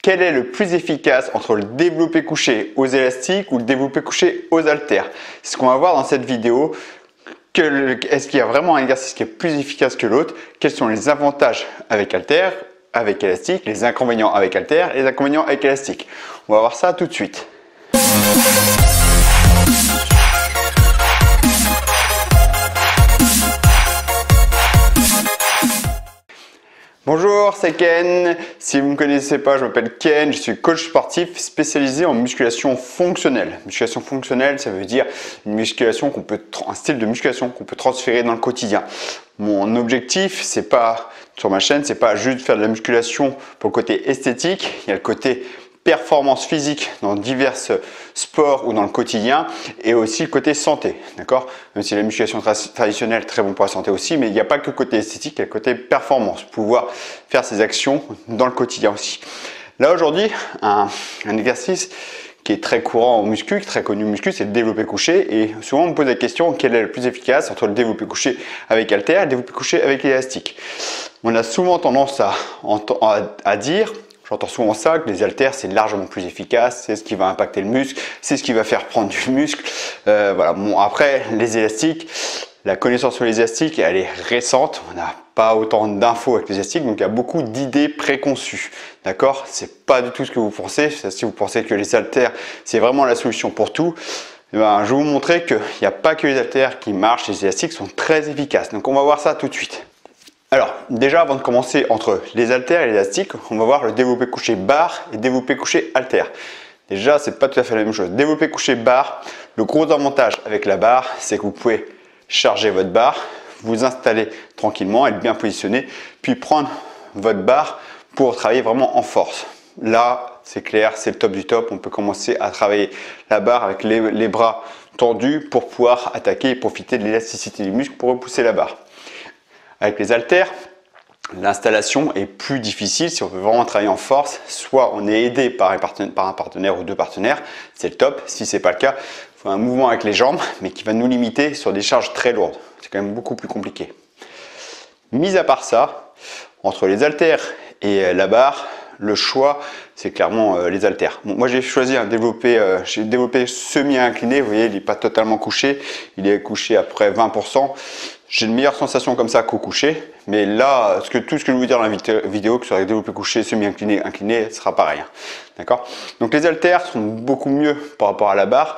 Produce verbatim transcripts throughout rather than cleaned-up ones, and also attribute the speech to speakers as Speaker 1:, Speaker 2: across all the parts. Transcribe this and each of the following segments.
Speaker 1: Quel est le plus efficace entre le développé couché aux élastiques ou le développé couché aux haltères? C'est ce qu'on va voir dans cette vidéo. Est-ce qu'il y a vraiment un exercice qui est plus efficace que l'autre? Quels sont les avantages avec haltères, avec élastique, les inconvénients avec haltères et les inconvénients avec élastique? On va voir ça tout de suite. Bonjour, c'est Ken. Si vous ne me connaissez pas, je m'appelle Ken, je suis coach sportif spécialisé en musculation fonctionnelle. Musculation fonctionnelle, ça veut dire une musculation qu'on peut, un style de musculation qu'on peut transférer dans le quotidien. Mon objectif, c'est pas sur ma chaîne, c'est pas juste faire de la musculation pour le côté esthétique. Il y a le côté performance physique dans divers sports ou dans le quotidien et aussi le côté santé, d'accord? Même si la musculation tra traditionnelle est très bon pour la santé aussi, mais il n'y a pas que le côté esthétique, il y a le côté performance, pouvoir faire ces actions dans le quotidien aussi. Là aujourd'hui, un, un exercice qui est très courant en muscu, très connu en muscu, c'est le développé couché et souvent on me pose la question quel est le plus efficace entre le développé couché avec haltère et le développé couché avec élastique. On a souvent tendance à, à, à dire J'entends souvent ça, que les haltères c'est largement plus efficace, c'est ce qui va impacter le muscle, c'est ce qui va faire prendre du muscle. Euh, voilà. Bon, après, les élastiques, la connaissance sur les élastiques, elle est récente, on n'a pas autant d'infos avec les élastiques, donc il y a beaucoup d'idées préconçues. D'accord? C'est pas du tout ce que vous pensez. Si vous pensez que les haltères c'est vraiment la solution pour tout, eh ben, je vais vous montrer qu'il n'y a pas que les haltères qui marchent, les élastiques sont très efficaces. Donc on va voir ça tout de suite. Alors, déjà avant de commencer entre les haltères et l'élastique, on va voir le développé couché barre et développé couché haltère. Déjà, c'est pas tout à fait la même chose. Développé couché barre, le gros avantage avec la barre, c'est que vous pouvez charger votre barre, vous installer tranquillement, être bien positionné, puis prendre votre barre pour travailler vraiment en force. Là, c'est clair, c'est le top du top. On peut commencer à travailler la barre avec les, les bras tendus pour pouvoir attaquer et profiter de l'élasticité du muscle pour repousser la barre. Avec les haltères, l'installation est plus difficile si on veut vraiment travailler en force. Soit on est aidé par un partenaire, par un partenaire ou deux partenaires, c'est le top. Si ce n'est pas le cas, il faut un mouvement avec les jambes, mais qui va nous limiter sur des charges très lourdes. C'est quand même beaucoup plus compliqué. Mis à part ça, entre les haltères et la barre, le choix, c'est clairement euh, les haltères. Bon, moi, j'ai choisi un développé, euh, j'ai développé semi-incliné. Vous voyez, il n'est pas totalement couché. Il est couché à peu près vingt pour cent. J'ai une meilleure sensation comme ça qu'au couché. Mais là, ce que, tout ce que je vais vous dire dans la vidéo, que ce soit développé couché, semi-incliné, incliné, ce sera pareil. Hein. D'accord? Donc, les haltères sont beaucoup mieux par rapport à la barre,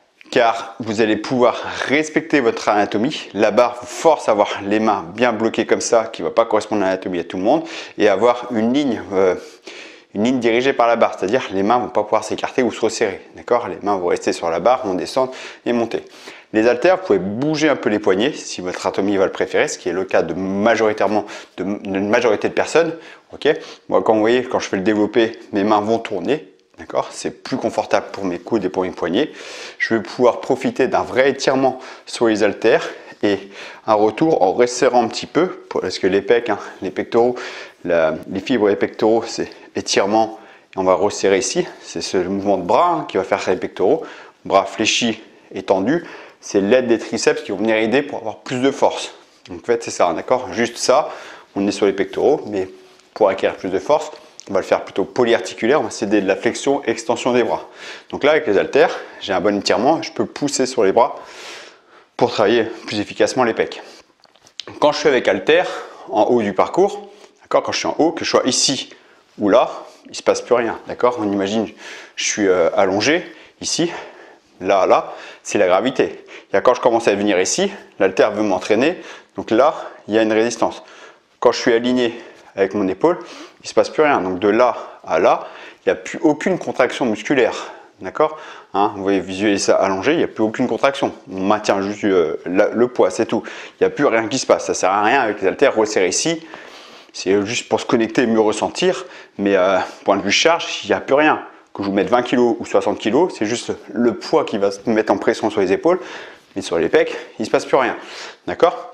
Speaker 1: car vous allez pouvoir respecter votre anatomie. La barre vous force à avoir les mains bien bloquées comme ça, qui ne va pas correspondre à l'anatomie à tout le monde, et avoir une ligne, euh, une ligne dirigée par la barre, c'est-à-dire les mains ne vont pas pouvoir s'écarter ou se resserrer. D'accord? Les mains vont rester sur la barre, vont descendre et monter. Les haltères, vous pouvez bouger un peu les poignets si votre anatomie va le préférer, ce qui est le cas de majoritairement de, d'une majorité de personnes. Ok? Moi, quand vous voyez, quand je fais le développé, mes mains vont tourner. D'accord? C'est plus confortable pour mes coudes et pour mes poignets. Je vais pouvoir profiter d'un vrai étirement sur les haltères et un retour en resserrant un petit peu, parce que les pecs, hein, les pectoraux, la, les fibres des pectoraux, c'est étirement. Et on va resserrer ici. C'est ce mouvement de bras hein, qui va faire les pectoraux. Bras fléchis et tendus. C'est l'aide des triceps qui vont venir aider pour avoir plus de force. Donc en fait, c'est ça, d'accord? Juste ça, on est sur les pectoraux, mais pour acquérir plus de force, on va le faire plutôt polyarticulaire, on va s'aider de la flexion et extension des bras. Donc là, avec les haltères, j'ai un bon étirement, je peux pousser sur les bras pour travailler plus efficacement les pecs. Quand je suis avec haltères, en haut du parcours, d'accord, quand je suis en haut, que je sois ici ou là, il ne se passe plus rien, d'accord? On imagine, je suis euh, allongé, ici, là, là, c'est la gravité. Et quand je commence à venir ici, l'haltère veut m'entraîner, donc là, il y a une résistance. Quand je suis aligné avec mon épaule, il ne se passe plus rien. Donc de là à là, il n'y a plus aucune contraction musculaire. D'accord? Hein, vous voyez visualiser ça allongé, il n'y a plus aucune contraction. On maintient juste euh, la, le poids, c'est tout. Il n'y a plus rien qui se passe. Ça ne sert à rien avec les haltères resserrés ici. C'est juste pour se connecter et mieux ressentir. Mais euh, point de vue charge, il n'y a plus rien. Que je vous mette vingt kilos ou soixante kilos, c'est juste le poids qui va se mettre en pression sur les épaules. Mais sur les pecs, il ne se passe plus rien. D'accord?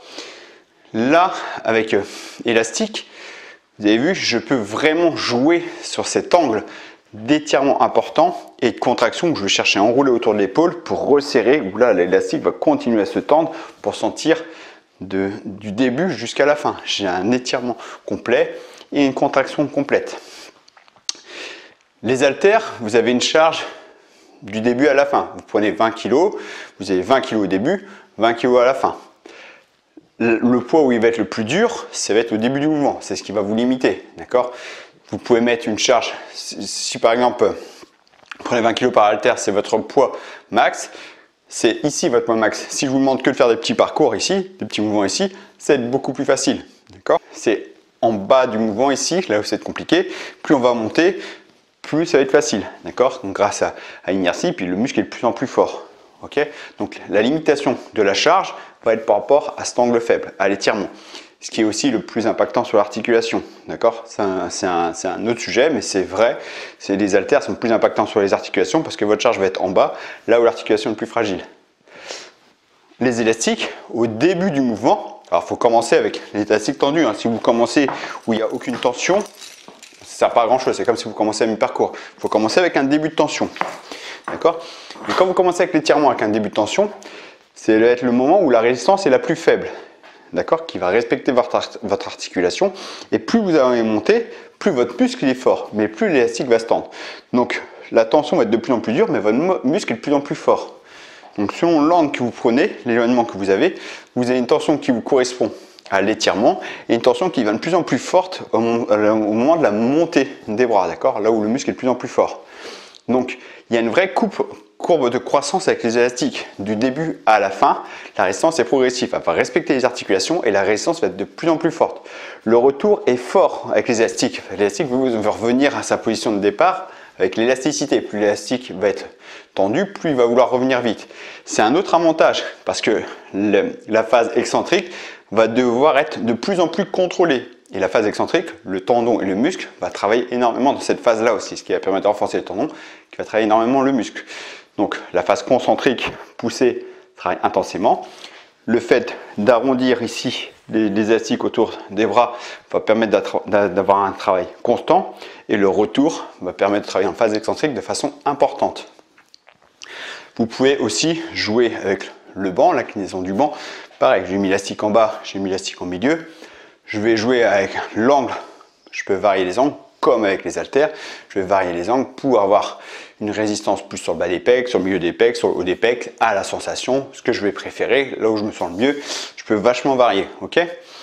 Speaker 1: Là, avec euh, élastique, vous avez vu, je peux vraiment jouer sur cet angle d'étirement important et de contraction que je vais chercher à enrouler autour de l'épaule pour resserrer, où là l'élastique va continuer à se tendre pour sentir de, du début jusqu'à la fin. J'ai un étirement complet et une contraction complète. Les haltères, vous avez une charge du début à la fin. Vous prenez vingt kilos, vous avez vingt kilos au début, vingt kilos à la fin. Le poids où il va être le plus dur, ça va être au début du mouvement. C'est ce qui va vous limiter. D'accord? Vous pouvez mettre une charge, si, si par exemple, vous prenez vingt kilos par haltère, c'est votre poids max. C'est ici votre poids max. Si je vous demande que de faire des petits parcours ici, des petits mouvements ici, ça va être beaucoup plus facile. D'accord? C'est en bas du mouvement ici, là où c'est compliqué. Plus on va monter, plus ça va être facile. D'accord? Donc grâce à, à l'inertie, puis le muscle est de plus en plus fort. Ok? Donc la limitation de la charge va être par rapport à cet angle faible, à l'étirement. Ce qui est aussi le plus impactant sur l'articulation. D'accord? C'est un, un, un autre sujet, mais c'est vrai. Les haltères sont plus impactants sur les articulations parce que votre charge va être en bas, là où l'articulation est plus fragile. Les élastiques, au début du mouvement, alors il faut commencer avec les élastiques tendus. Hein. Si vous commencez où il n'y a aucune tension, ça ne sert pas à grand chose. C'est comme si vous commencez à mi-parcours. Il faut commencer avec un début de tension. D'accord? Et quand vous commencez avec l'étirement avec un début de tension, c'est être le moment où la résistance est la plus faible. D'accord? Qui va respecter votre, art votre articulation. Et plus vous allez monter, plus votre muscle est fort, mais plus l'élastique va se tendre. Donc la tension va être de plus en plus dure, mais votre muscle est de plus en plus fort. Donc selon l'angle que vous prenez, l'éloignement que vous avez, vous avez une tension qui vous correspond à l'étirement et une tension qui va de plus en plus forte au, au moment de la montée des bras, d'accord? Là où le muscle est de plus en plus fort. Donc il y a une vraie coupe, courbe de croissance avec les élastiques. Du début à la fin, la résistance est progressive. Elle va respecter les articulations et la résistance va être de plus en plus forte. Le retour est fort avec les élastiques. L'élastique va revenir à sa position de départ avec l'élasticité. Plus l'élastique va être tendu, plus il va vouloir revenir vite. C'est un autre avantage parce que le, la phase excentrique va devoir être de plus en plus contrôlée. Et la phase excentrique, le tendon et le muscle va travailler énormément dans cette phase-là aussi, ce qui va permettre de renforcer le tendon, qui va travailler énormément le muscle. Donc la phase concentrique poussée travaille intensément. Le fait d'arrondir ici les, les élastiques autour des bras va permettre d'avoir un travail constant et le retour va permettre de travailler en phase excentrique de façon importante. Vous pouvez aussi jouer avec le banc, l'inclinaison du banc. Pareil, j'ai mis l'élastique en bas, j'ai mis l'élastique en milieu. Je vais jouer avec l'angle, je peux varier les angles comme avec les haltères. Je vais varier les angles pour avoir une résistance plus sur le bas des pecs, sur le milieu des pecs, sur le haut des pecs, à la sensation, ce que je vais préférer, là où je me sens le mieux. Je peux vachement varier, ok?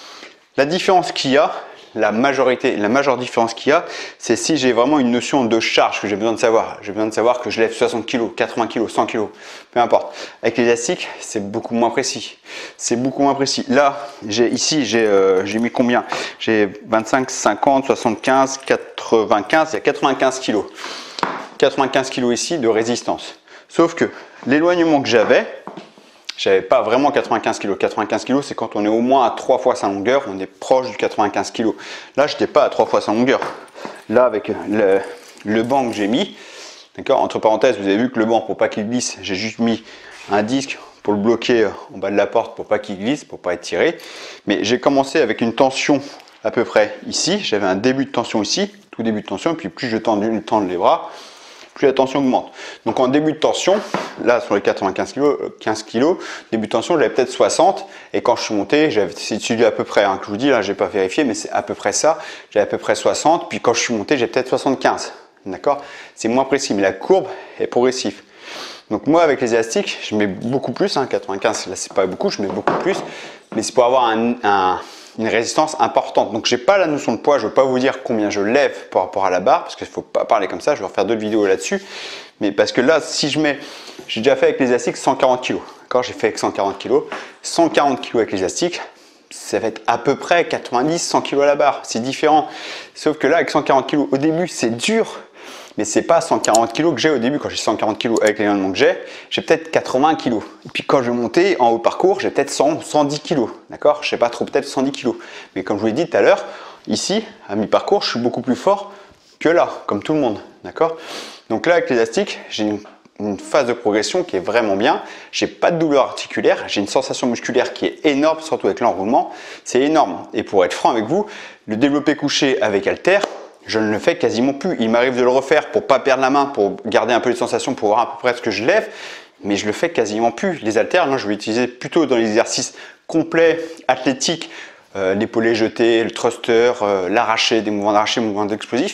Speaker 1: La différence qu'il y a, la majorité, la majeure différence qu'il y a, c'est si j'ai vraiment une notion de charge que j'ai besoin de savoir. J'ai besoin de savoir que je lève soixante kilos, quatre-vingts kilos, cent kilos, peu importe. Avec les élastiques, c'est beaucoup moins précis. C'est beaucoup moins précis. Là, j'ai ici, j'ai euh, mis combien? J'ai vingt-cinq, cinquante, soixante-quinze, quatre-vingt-quinze, il y a quatre-vingt-quinze kilos. quatre-vingt-quinze kilos ici de résistance. Sauf que l'éloignement que j'avais, j'avais pas vraiment quatre-vingt-quinze kilos. quatre-vingt-quinze kilos, c'est quand on est au moins à trois fois sa longueur, on est proche du quatre-vingt-quinze kilos. Là, je n'étais pas à trois fois sa longueur. Là, avec le, le banc que j'ai mis, d'accord, entre parenthèses, vous avez vu que le banc, pour pas qu'il glisse, j'ai juste mis un disque pour le bloquer en bas de la porte pour pas qu'il glisse, pour pas être tiré. Mais j'ai commencé avec une tension à peu près ici. J'avais un début de tension ici, tout début de tension, et puis plus je tends, tends les bras, plus la tension augmente. Donc en début de tension, là sur les quatre-vingt-quinze kilos, quinze kilos, début de tension, j'avais peut-être soixante, et quand je suis monté, j'avais c'est à peu près, hein, que je vous dis, là j'ai pas vérifié, mais c'est à peu près ça, j'avais à peu près soixante, puis quand je suis monté, j'ai peut-être soixante-quinze, d'accord? C'est moins précis, mais la courbe est progressive. Donc moi avec les élastiques, je mets beaucoup plus, hein, quatre-vingt-quinze, là c'est pas beaucoup, je mets beaucoup plus, mais c'est pour avoir un, un une résistance importante. Donc j'ai pas la notion de poids, je ne veux pas vous dire combien je lève par rapport à la barre, parce qu'il ne faut pas parler comme ça, je vais refaire d'autres vidéos là-dessus. Mais parce que là, si je mets, j'ai déjà fait avec les élastiques cent quarante kilos. D'accord, j'ai fait avec cent quarante kilos. cent quarante kilos avec les élastiques, ça va être à peu près quatre-vingt-dix, cent kilos à la barre. C'est différent. Sauf que là, avec cent quarante kilos, au début, c'est dur. Mais c'est pas cent quarante kilos que j'ai au début. Quand j'ai cent quarante kilos avec l'éloignement que j'ai, j'ai peut-être quatre-vingts kilos. Et puis quand je vais monter en haut parcours, j'ai peut-être cent, cent dix kilos. D'accord? Je sais pas trop, peut-être cent dix kilos. Mais comme je vous l'ai dit tout à l'heure, ici, à mi-parcours, je suis beaucoup plus fort que là, comme tout le monde. D'accord? Donc là, avec l'élastique, j'ai une, une phase de progression qui est vraiment bien. J'ai pas de douleur articulaire. J'ai une sensation musculaire qui est énorme, surtout avec l'enroulement. C'est énorme. Et pour être franc avec vous, le développé couché avec haltère, je ne le fais quasiment plus. Il m'arrive de le refaire pour ne pas perdre la main, pour garder un peu de sensation, pour voir à peu près ce que je lève, mais je le fais quasiment plus. Les haltères, moi je vais utiliser plutôt dans les exercices complets, athlétiques, euh, l'épaulé jeté, le thruster, euh, l'arraché, des mouvements d'arraché, mouvements d'explosif,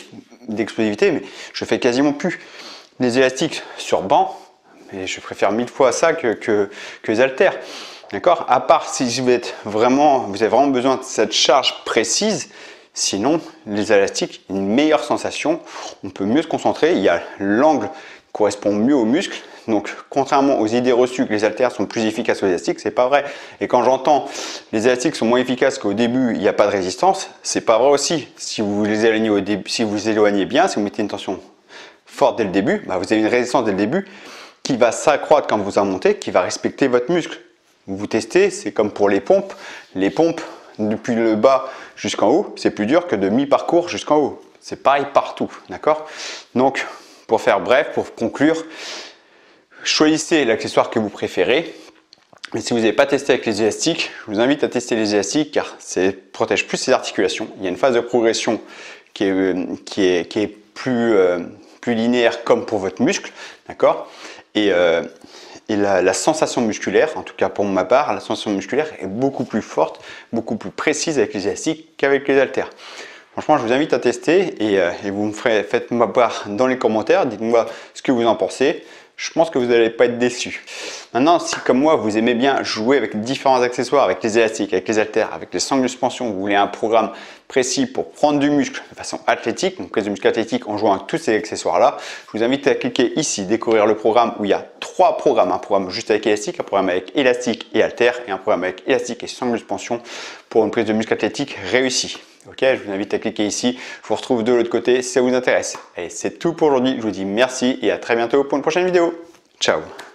Speaker 1: d'explosivité, mais je fais quasiment plus les élastiques sur banc, et je préfère mille fois ça que, que, que les haltères. D'accord? À part si vous êtes vraiment, vous avez vraiment besoin de cette charge précise, sinon les élastiques, une meilleure sensation, on peut mieux se concentrer, il y a l'angle qui correspond mieux aux muscles. Donc, contrairement aux idées reçues que les haltères sont plus efficaces aux élastiques, c'est pas vrai. Et quand j'entends les élastiques sont moins efficaces qu'au début, il n'y a pas de résistance, c'est pas vrai aussi. Si vous les éloignez au début, si vous éloignez bien, si vous mettez une tension forte dès le début, bah vous avez une résistance dès le début qui va s'accroître quand vous en montez, qui va respecter votre muscle. Vous testez, c'est comme pour les pompes. Les pompes, depuis le bas jusqu'en haut, c'est plus dur que de mi-parcours jusqu'en haut. C'est pareil partout, d'accord? Donc, pour faire bref, pour conclure, choisissez l'accessoire que vous préférez. Mais si vous n'avez pas testé avec les élastiques, je vous invite à tester les élastiques car ça protège plus les articulations. Il y a une phase de progression qui est, qui est, qui est plus, euh, plus linéaire comme pour votre muscle, d'accord? Et, euh, et la, la sensation musculaire, en tout cas pour ma part, la sensation musculaire est beaucoup plus forte, beaucoup plus précise avec les élastiques qu'avec les haltères. Franchement, je vous invite à tester et, euh, et vous me ferez, faites-moi part dans les commentaires, dites-moi ce que vous en pensez. Je pense que vous n'allez pas être déçus. Maintenant, si comme moi, vous aimez bien jouer avec différents accessoires, avec les élastiques, avec les haltères, avec les sangles de suspension, vous voulez un programme précis pour prendre du muscle de façon athlétique, donc prise de muscle athlétique en jouant avec tous ces accessoires-là, je vous invite à cliquer ici, découvrir le programme où il y a trois programmes. Un programme juste avec élastique, un programme avec élastique et haltères et un programme avec élastique et sangles de suspension pour une prise de muscle athlétique réussie. Ok, je vous invite à cliquer ici. Je vous retrouve de l'autre côté si ça vous intéresse. Et c'est tout pour aujourd'hui. Je vous dis merci et à très bientôt pour une prochaine vidéo. Ciao!